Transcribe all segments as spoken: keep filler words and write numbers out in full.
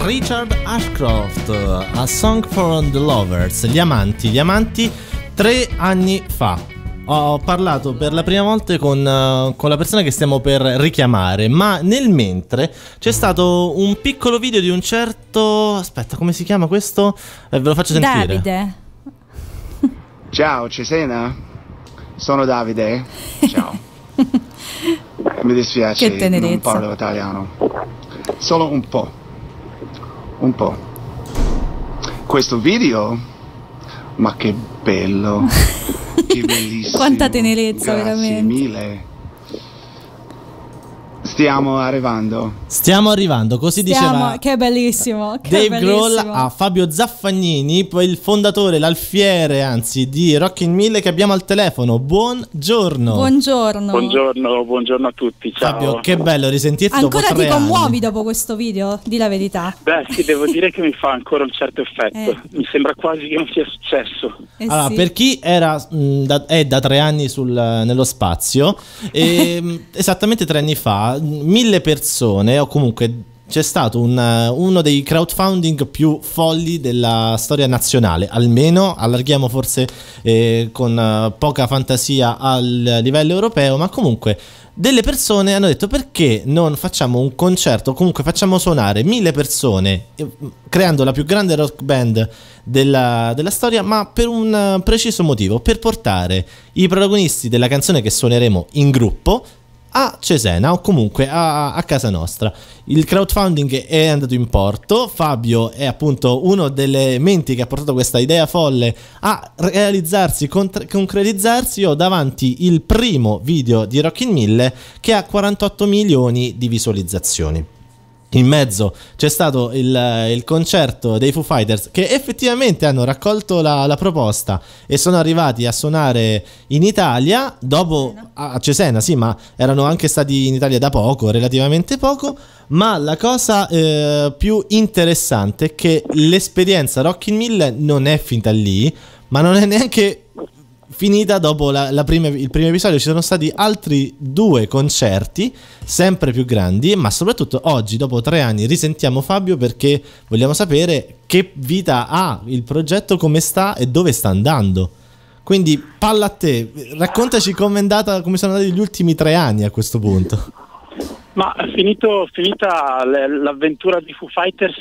Richard Ashcroft, A Song for the Lovers, gli amanti, gli amanti tre anni fa. Ho parlato per la prima volta con, uh, con la persona che stiamo per richiamare, ma nel mentre c'è stato un piccolo video di un certo... Aspetta, come si chiama questo? Eh, ve lo faccio sentire. Davide. Ciao Cesena, sono Davide. Ciao. Mi dispiace, Che tenerezza. non parlo italiano. Solo un po'. Un po'. Questo video, ma che bello. Che bellissimo. Quanta tenerezza, Grazie veramente. mille. Stiamo arrivando. Stiamo arrivando, così Stiamo, diceva che bellissimo, che Dave bellissimo. Grohl a Fabio Zaffagnini, poi il fondatore, l'alfiere anzi di Rockin' Mille, che abbiamo al telefono. Buongiorno. Buongiorno. Buongiorno, buongiorno a tutti, ciao. Fabio, che bello risentirti Ancora dopo tre ti commuovi anni. dopo questo video? Di la verità. Beh sì, devo dire che mi fa ancora un certo effetto, Eh. mi sembra quasi che non sia successo. Eh Allora, sì. per chi era mh, da, è da tre anni sul, nello spazio, e, esattamente tre anni fa, mille persone, o comunque c'è stato un, uno dei crowdfunding più folli della storia nazionale, almeno allarghiamo forse eh, con eh, poca fantasia al livello europeo, ma comunque delle persone hanno detto: perché non facciamo un concerto, comunque facciamo suonare mille persone, eh, creando la più grande rock band della, della storia, ma per un eh, preciso motivo, per portare i protagonisti della canzone che suoneremo in gruppo a Cesena o comunque a, a casa nostra. Il crowdfunding è andato in porto. Fabio è appunto uno delle menti che ha portato questa idea folle a realizzarsi, contra- concretizzarsi. Ho davanti il primo video di Rockin' Mille che ha quarantotto milioni di visualizzazioni. In mezzo c'è stato il, il concerto dei Foo Fighters, che effettivamente hanno raccolto la, la proposta e sono arrivati a suonare in Italia dopo a, a Cesena, sì, ma erano anche stati in Italia da poco, relativamente poco. Ma la cosa eh, più interessante è che l'esperienza Rockin' Mille non è finita lì, ma non è neanche finita dopo la, la prima, il primo episodio. Ci sono stati altri due concerti sempre più grandi, ma soprattutto oggi, dopo tre anni, risentiamo Fabio perché vogliamo sapere che vita ha il progetto, come sta e dove sta andando. Quindi palla a te, raccontaci come è andata, come sono andati gli ultimi tre anni a questo punto. Ma finito, finita l- l'avventura di Foo Fighters,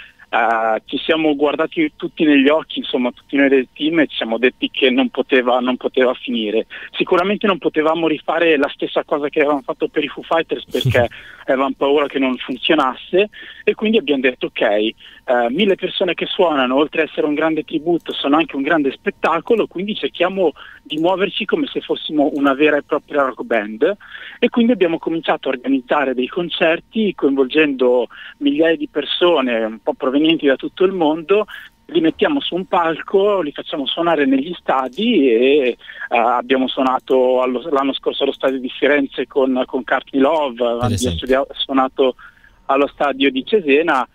Uh, ci siamo guardati tutti negli occhi, insomma tutti noi del team, e ci siamo detti che non poteva, non poteva finire. Sicuramente non potevamo rifare la stessa cosa che avevamo fatto per i Foo Fighters, perché avevamo paura che non funzionasse, e quindi abbiamo detto ok, uh, mille persone che suonano, oltre ad essere un grande tributo, sono anche un grande spettacolo, quindi cerchiamo di muoverci come se fossimo una vera e propria rock band, e quindi abbiamo cominciato a organizzare dei concerti coinvolgendo migliaia di persone un po' provenienti da tutto il mondo. Li mettiamo su un palco, li facciamo suonare negli stadi, e uh, abbiamo suonato allo, l'anno scorso allo stadio di Firenze con, con Courtney Love, abbiamo studiato, suonato allo stadio di Cesena,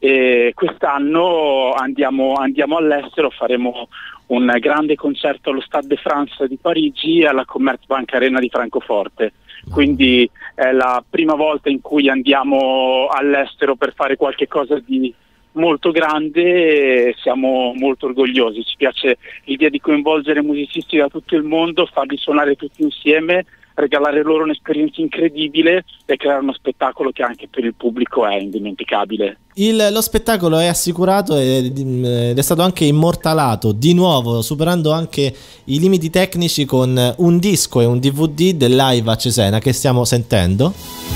e quest'anno andiamo, andiamo all'estero, faremo un grande concerto allo Stade de France di Parigi e alla Commerzbank Arena di Francoforte. Quindi è la prima volta in cui andiamo all'estero per fare qualche cosa di molto grande, e siamo molto orgogliosi. Ci piace l'idea di coinvolgere musicisti da tutto il mondo, farli suonare tutti insieme, regalare loro un'esperienza incredibile e creare uno spettacolo che anche per il pubblico è indimenticabile. Il, lo spettacolo è assicurato ed è stato anche immortalato di nuovo, superando anche i limiti tecnici, con un disco e un D V D del live a Cesena che stiamo sentendo.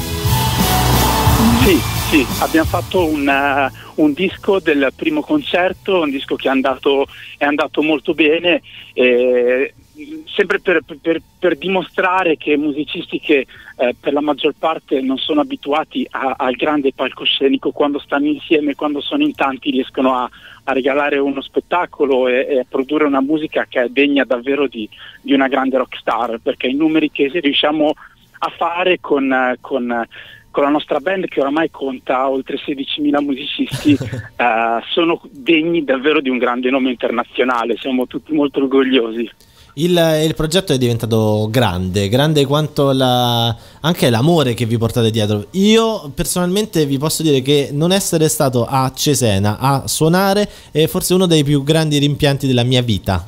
Sì, sì, abbiamo fatto un, uh, un disco del primo concerto, un disco che è andato, è andato molto bene, eh, sempre per, per, per dimostrare che musicisti che eh, per la maggior parte non sono abituati a, al grande palcoscenico, quando stanno insieme, quando sono in tanti, riescono a, a regalare uno spettacolo e, e a produrre una musica che è degna davvero di, di una grande rockstar, perché i numeri che riusciamo a fare con... con con la nostra band, che oramai conta oltre sedicimila musicisti, uh, sono degni davvero di un grande nome internazionale. Siamo tutti molto orgogliosi. Il, il progetto è diventato grande, grande quanto la, anche l'amore che vi portate dietro. Io personalmente vi posso dire che non essere stato a Cesena a suonare è forse uno dei più grandi rimpianti della mia vita.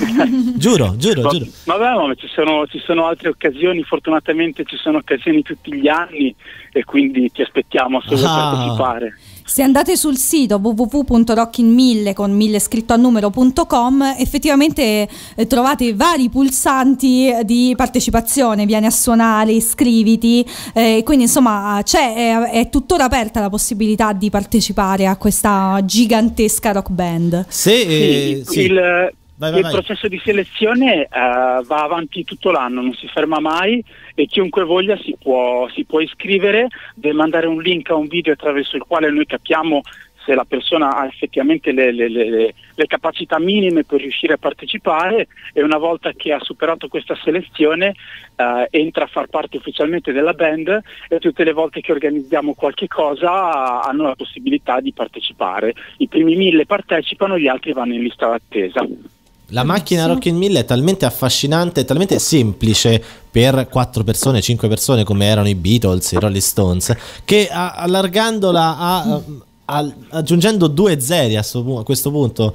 giuro, giuro, Ma, giuro. Vabbè, ma ci sono, ci sono altre occasioni, fortunatamente ci sono occasioni tutti gli anni e quindi ti aspettiamo se vuoi Ah. partecipare. Se andate sul sito w w w punto rockin mille con mille scritto a numero punto com, effettivamente eh, trovate vari pulsanti di partecipazione, vieni a suonare, iscriviti, eh, quindi insomma c'è, è, è tuttora aperta la possibilità di partecipare a questa gigantesca rock band. Se eh, Sì, sì. il, Vai, vai, il vai. processo di selezione eh, va avanti tutto l'anno, non si ferma mai e chiunque voglia si può, si può iscrivere, deve mandare un link a un video attraverso il quale noi capiamo se la persona ha effettivamente le, le, le, le capacità minime per riuscire a partecipare, e una volta che ha superato questa selezione eh, entra a far parte ufficialmente della band, e tutte le volte che organizziamo qualche cosa hanno la possibilità di partecipare. I primi mille partecipano, gli altri vanno in lista d'attesa. La macchina Rockin' mille è talmente affascinante, talmente semplice per quattro persone, cinque persone come erano i Beatles, i Rolling Stones, che a- allargandola a, a- aggiungendo due zeri a, sto pu- a questo punto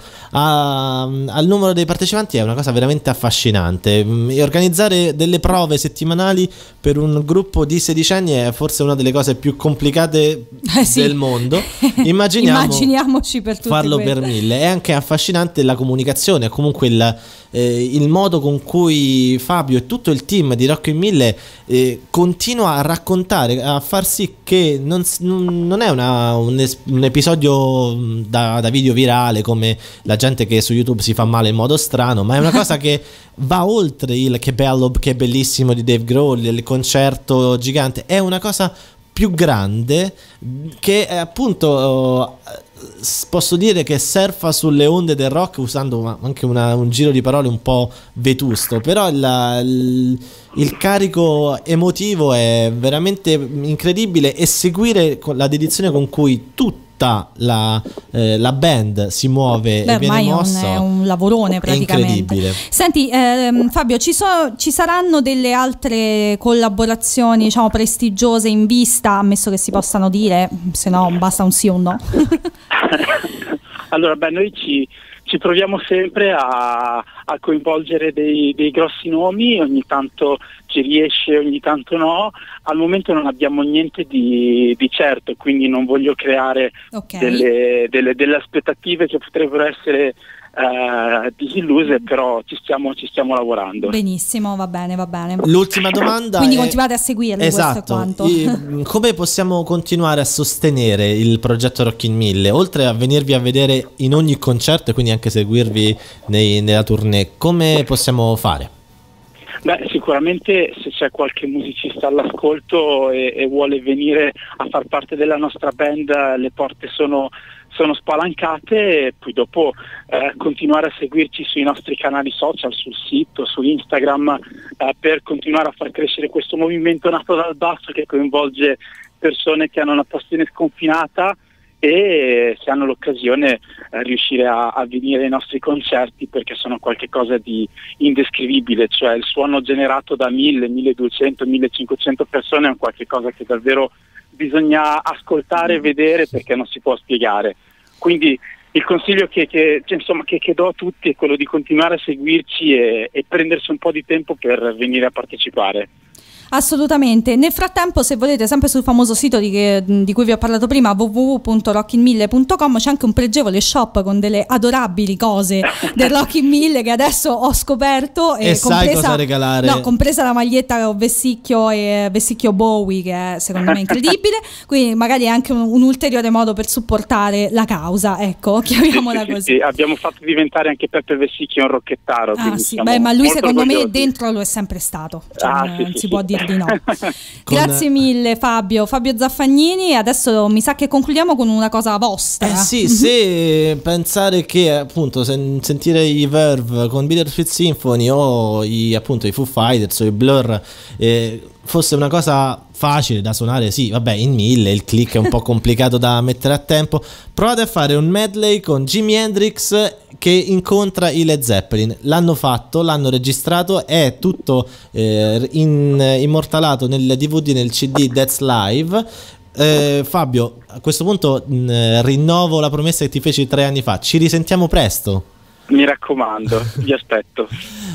a- al numero dei partecipanti è una cosa veramente affascinante. Mm, e organizzare delle prove settimanali per un gruppo di sedicenni è forse una delle cose più complicate Eh sì. del mondo. Immaginiamo Immaginiamoci per tutte farlo quelle. per mille. È anche affascinante la comunicazione, comunque il, eh, il modo con cui Fabio e tutto il team di Rockin' mille eh, continua a raccontare, a far sì che non, s- non non è una- un, es- un episodio mh, da, da video virale come la gente che su YouTube si fa male in modo strano, ma è una cosa che va oltre il che bello, che bellissimo di Dave Grohl, il concerto gigante. È una cosa più grande che è appunto eh, s- posso dire che surfa sulle onde del rock, usando ma- anche una- un giro di parole un po' vetusto, però il, il- il carico emotivo è veramente incredibile, e seguire con la dedizione con cui tutta la, eh, la band si muove Beh, e viene ormai è un, mossa è un lavorone è praticamente. incredibile. Senti, ehm, Fabio, ci, so- ci saranno delle altre collaborazioni, diciamo, prestigiose in vista, ammesso che si possano dire, se no basta un sì o un no. Allora, beh, noi ci, ci proviamo sempre a, a coinvolgere dei, dei grossi nomi, ogni tanto ci riesce, ogni tanto no. Al momento non abbiamo niente di, di certo, quindi non voglio creare Ok. delle, delle, delle aspettative che potrebbero essere eh, disilluse, però ci stiamo, ci stiamo lavorando. Benissimo, va bene, va bene. L'ultima domanda Quindi è- continuate a seguirli, questo è esatto. quanto. I- come possiamo continuare a sostenere il progetto Rockin' mille, oltre a venirvi a vedere in ogni concerto e quindi anche seguirvi nei- nella tournée? Come possiamo fare? Beh, sicuramente se c'è qualche musicista all'ascolto e, e vuole venire a far parte della nostra band, le porte sono, sono spalancate, e poi dopo eh, continuare a seguirci sui nostri canali social, sul sito, su Instagram, eh, per continuare a far crescere questo movimento nato dal basso, che coinvolge persone che hanno una passione sconfinata e, se hanno l'occasione, eh, riuscire a, a venire ai nostri concerti, perché sono qualcosa di indescrivibile. Cioè il suono generato da mille, milleduecento, millecinquecento persone è un qualche cosa che davvero bisogna ascoltare e vedere, perché non si può spiegare. Quindi il consiglio che, che, cioè, insomma, che, che do a tutti è quello di continuare a seguirci e, e prendersi un po' di tempo per venire a partecipare. Assolutamente. Nel frattempo, se volete, sempre sul famoso sito di, che- di cui vi ho parlato prima, w w w punto rockin mille punto com, c'è anche un pregevole shop con delle adorabili cose del Rockin' mille che adesso ho scoperto, E sai cosa regalare? no, compresa la maglietta con Vessicchio e Vessicchio Bowie, che è secondo me incredibile. Quindi magari è anche un, un ulteriore modo per supportare la causa, ecco, chiamiamola Sì, sì, così. sì, abbiamo fatto diventare anche Peppe Vessicchio un rocchettaro. Ah quindi sì, siamo beh, ma lui molto secondo me orgogliosi. dentro lo è sempre stato, cioè, Ah, non sì, non sì, si sì. può dire di no. Con- Grazie mille Fabio, Fabio Zaffagnini. Adesso mi sa che concludiamo con una cosa vostra. Eh sì, se pensare che appunto sen- sentire i Verve con Bittersweet Symphony o i, appunto, i Foo Fighters o i Blur eh, fosse una cosa facile da suonare, sì, vabbè, in mille il click è un po' complicato da mettere a tempo. Provate a fare un medley con Jimi Hendrix che incontra i Led Zeppelin. L'hanno fatto, l'hanno registrato, è tutto eh, in, immortalato nel D V D, nel C D That's Live. Eh, Fabio, a questo punto mh, rinnovo la promessa che ti feci tre anni fa. Ci risentiamo presto. Mi raccomando, vi aspetto.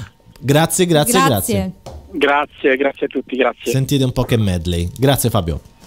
Grazie, grazie, grazie. Grazie. Grazie, grazie a tutti, grazie. Sentite un po' che medley. Grazie Fabio.